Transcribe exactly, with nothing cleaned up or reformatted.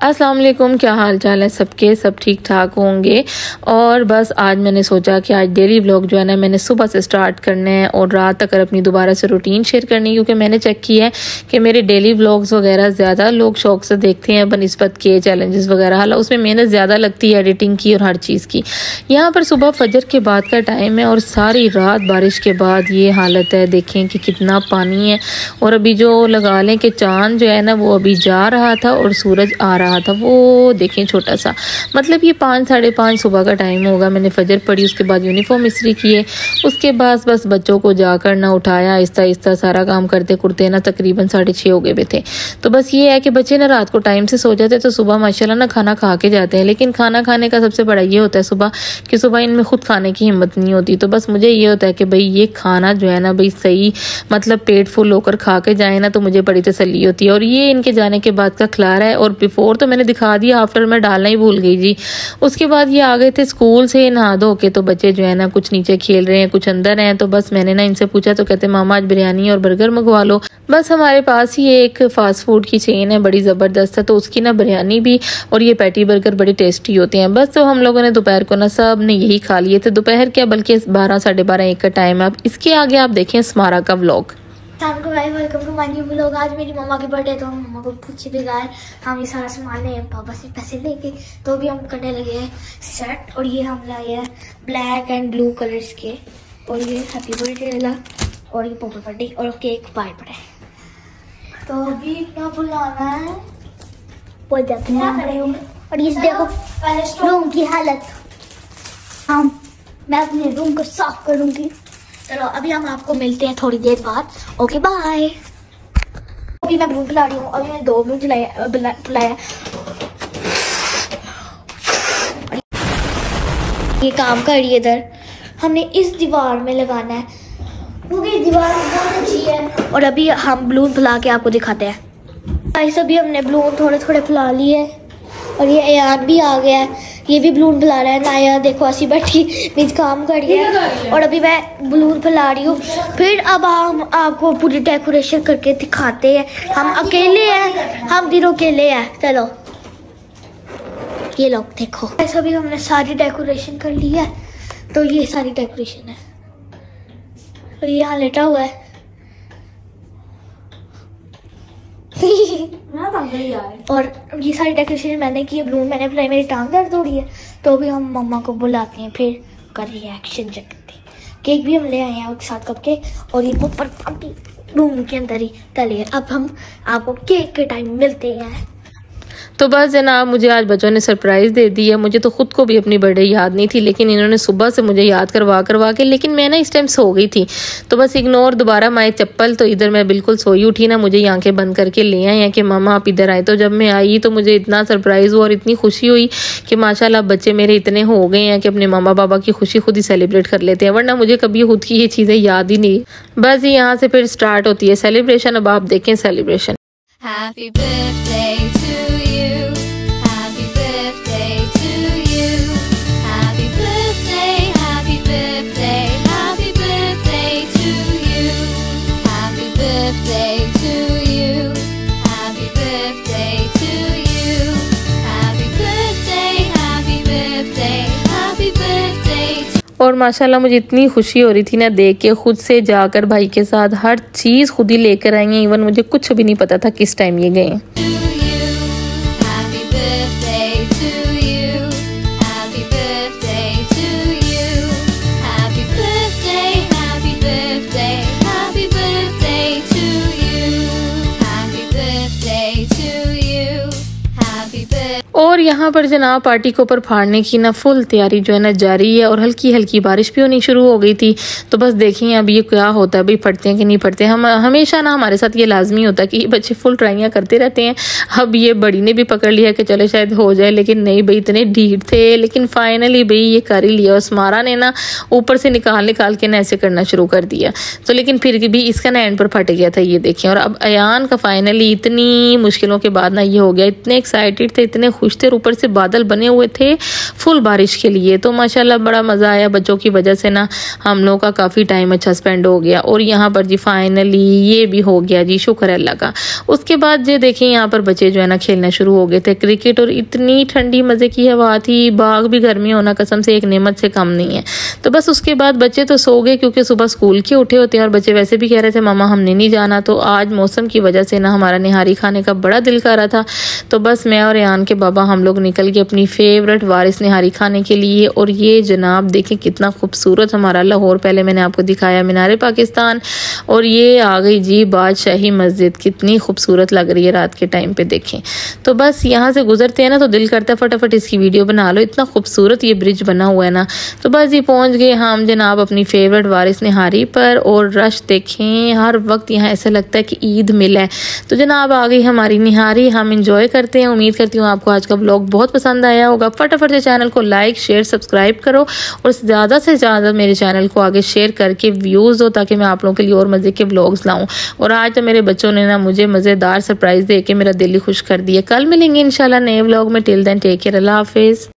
अस्सलाम वालेकुम, क्या हाल चाल है सबके? सब ठीक ठाक होंगे। और बस आज मैंने सोचा कि आज डेली व्लॉग जो है ना मैंने सुबह से स्टार्ट करने हैं और रात तक अपनी दोबारा से रूटीन शेयर करनी है, क्योंकि मैंने चेक किया है कि मेरे डेली व्लॉग्स वगैरह ज़्यादा लोग शौक से देखते हैं बनिस्बत के चैलेंजेस वगैरह। हालांकि उसमें मेहनत ज़्यादा लगती है एडिटिंग की और हर चीज़ की। यहाँ पर सुबह फजर के बाद का टाइम है और सारी रात बारिश के बाद ये हालत है। देखें कि कितना पानी है। और अभी जो लगा लें कि चाँद जो है ना वो अभी जा रहा था और सूरज आ रहा था, वो देखें छोटा सा, मतलब ये पाँच साढ़े पाँच सुबह का टाइम होगा। मैंने फजर पढ़ी, उसके बाद यूनिफॉर्म इस्त्री किए, उसके बाद बस बच्चों को जाकर ना उठाया, आहिस्ता आहिस्ता सारा काम करते करते ना तकरीबन साढ़े छः हो गए हुए थे। तो बस ये है कि बच्चे ना रात को टाइम से सो जाते तो सुबह माशाल्लाह ना खाना खा के जाते हैं। लेकिन खाना खाने का सबसे बड़ा ये होता है सुबह कि सुबह इनमें खुद खाने की हिम्मत नहीं होती। तो बस मुझे ये होता है कि भाई ये खाना जो है ना भाई सही मतलब पेट फुल होकर खा के जाए ना, तो मुझे बड़ी तसल्ली होती है। और ये इनके जाने के बाद का खिलारा है। और बिफोर तो मैंने दिखा दिया, आफ्टर मैं डालना ही भूल गई जी। उसके बाद ये आ गए थे स्कूल से नहा धो के, तो बच्चे जो है ना कुछ नीचे खेल रहे हैं कुछ अंदर हैं। तो बस मैंने ना इनसे पूछा तो कहते मामा आज बिरयानी और बर्गर मंगवा लो। बस हमारे पास ही एक फास्ट फूड की चेन है बड़ी ज़बरदस्त है, तो उसकी ना बिरयानी भी और ये पैटी बर्गर बड़े टेस्टी होते हैं। बस तो हम लोगों ने दोपहर को ना सब ने यही खा लिए थे। दोपहर क्या बल्कि बारह साढ़े बारह एक का टाइम है। अब इसके आगे आप देखें स्मारा का vlog. Welcome to my new vlog. आज मेरी मम्मा की बर्थडे, तो हम मम्मा को पूछे बगैर हम ये सारा सामान ले पापा से पैसे लेके, तो भी हम करने लगे हैं सेट। और ये हम लाए हैं ब्लैक एंड ब्लू कलर्स के, और ये हैप्पी बर्थडे वाला और ये पॉपल बर्थडे और केक बाहर पड़ा है। तो अभी क्या बुलाना है वो देखते हैं। और ये देखो रूम की हालत, हम मैं अपने रूम को साफ करूंगी। चलो अभी हम आपको मिलते हैं थोड़ी देर बाद। Okay bye. अभी मैं बलून फुला रही हूँ, अभी मैं दो बलून फुलाया। ये काम कर रही है इधर, हमने इस दीवार में लगाना है क्योंकि दीवार बहुत अच्छी है। और अभी हम बलून फुला के आपको दिखाते हैं। ऐसे भी हमने बलून थोड़े थोड़े फुला लिए और ये अयान भी आ गया है, ये भी बलून फुला रहा है। नाया देखो ऐसी बैठी बीच काम कर रही है और अभी मैं बलून फुला रही हूँ। फिर अब हम आपको पूरी डेकोरेशन करके दिखाते हैं। हम अकेले हैं, हम तीनों अकेले हैं। चलो ये लोग देखो, ऐसा भी हमने सारी डेकोरेशन कर ली है। तो ये सारी डेकोरेशन है और ये यहाँ लेटा हुआ है और ये सारी डेकोरेशन मैंने की है। बलून मैंने बनाई, मेरी टांग दर्द हो रही है। तो अभी हम मम्मा को बुलाते हैं, फिर कर रिएक्शन चेक करते हैं। केक भी हम ले आए हैं उसके साथ कप के, और ये ऊपर रूम के अंदर ही तले। अब हम आपको केक के टाइम मिलते हैं। तो बस जनाब मुझे आज बच्चों ने सरप्राइज़ दे दी है। मुझे तो खुद को भी अपनी बर्थडे याद नहीं थी, लेकिन इन्होंने सुबह से मुझे याद करवा करवा के, लेकिन मैं ना इस टाइम सो गई थी। तो बस इग्नोर दोबारा माए चप्पल। तो इधर मैं बिल्कुल सोई उठी ना, मुझे आंखें बंद करके ले आए हैं कि मामा आप इधर आए। तो जब मैं आई तो मुझे इतना सरप्राइज़ हुआ और इतनी खुशी हुई कि माशाल्लाह बच्चे मेरे इतने हो गए हैं कि अपने मामा पापा की खुशी खुद ही सेलिब्रेट कर लेते हैं, वरना मुझे कभी खुद की ये चीज़ें याद ही नहीं। बस यहाँ से फिर स्टार्ट होती है सेलिब्रेशन। अब आप देखें celebration. Happy birthday to you. Happy birthday to you. Happy birthday, happy birthday, happy birthday to you. Happy birthday to you. Happy birthday to you. Happy birthday, happy birthday, happy birthday to you. और माशाल्लाह मुझे इतनी खुशी हो रही थी ना देख के, खुद से जाकर भाई के साथ हर चीज़ खुद ही लेकर आई हैं। इवन मुझे कुछ भी नहीं पता था किस टाइम ये गए। और यहाँ पर जनाब पार्टी के ऊपर फाड़ने की ना फुल तैयारी जो है ना जारी है, और हल्की हल्की बारिश भी होनी शुरू हो गई थी। तो बस देखिए अब ये क्या होता है, भाई फटते हैं कि नहीं फटते। हम हमेशा ना हमारे साथ ये लाजमी होता है कि ये बच्चे फुल ट्राइयाँ करते रहते हैं। अब ये बड़ी ने भी पकड़ लिया कि चलो शायद हो जाए, लेकिन नहीं भाई इतने ढीठ थे, लेकिन फाइनली भाई ये कर ही लिया। और स्मारा ने ना ऊपर से निकाल निकाल के ना ऐसे करना शुरू कर दिया। तो लेकिन फिर भी इसका ना एंड पर फट गया था, ये देखिए। और अब अयान का फाइनली इतनी मुश्किलों के बाद ना ये हो गया। इतने एक्साइटेड थे, इतने खुश थे, ऊपर से बादल बने हुए थे फुल बारिश के लिए। तो माशाल्लाह बड़ा मज़ा आया बच्चों की वजह से ना, हम लोग का काफ़ी टाइम अच्छा स्पेंड हो गया। और यहाँ पर जी फाइनली ये भी हो गया जी, शुक्र अल्लाह का। उसके बाद जो देखें यहाँ पर बच्चे जो है ना खेलना शुरू हो गए थे क्रिकेट, और इतनी ठंडी मज़े की हवा थी, बाग भी गर्मी होना कसम से एक नेमत से कम नहीं है। तो बस उसके बाद बच्चे तो सो गए क्योंकि सुबह स्कूल के उठे होते हैं, और बच्चे वैसे भी कह रहे थे मामा हमने नहीं जाना। तो आज मौसम की वजह से ना हमारा निहारी खाने का बड़ा दिल कर रहा था। तो बस मैं और रेहान के बाबा हम लोग निकल गए अपनी फेवरेट वारिस निहारी खाने के लिए। और ये जनाब देखें कितना खूबसूरत हमारा लाहौर, पहले मैंने आपको दिखाया मीनार पाकिस्तान, और ये आ गई जी बादशाही मस्जिद, कितनी खूबसूरत लग रही है रात के टाइम पे देखें। तो बस यहाँ से गुजरते हैं ना तो दिल करता है फटाफट इसकी वीडियो बना लो, इतना खूबसूरत ये ब्रिज बना हुआ है ना। तो बस ये पहुँच गए हम जनाब अपनी फेवरेट वारिस निहारी पर, और रश देखें हर वक्त यहाँ ऐसा लगता है कि ईद मिला है। तो जनाब आ गई हमारी निहारी, हम इंजॉय करते हैं। उम्मीद करती हूँ आपको आज का ब्लॉग बहुत पसंद आया होगा। फटाफट से चैनल को लाइक शेयर सब्सक्राइब करो, और ज़्यादा से ज़्यादा मेरे चैनल को आगे शेयर करके व्यूज़ हो, ताकि मैं आप लोगों के लिए और मज़े के व्लॉग्स लाऊं। और आज तो मेरे बच्चों ने ना मुझे मज़ेदार सरप्राइज़ दे के मेरा दिल ही खुश कर दिया। कल मिलेंगे इंशाल्लाह नए व्लॉग में। टिल देन टेक केयर, अल्लाह हाफिज़।